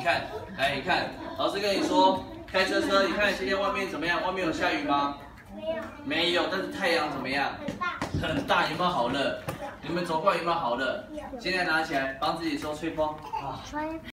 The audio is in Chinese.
看，来，你看，老师跟你说，开车，你看今天外面怎么样？外面有下雨吗？没有，但是太阳怎么样？很大，有没有好热？你们走过来有没有好热？现在拿起来帮自己手吹风啊。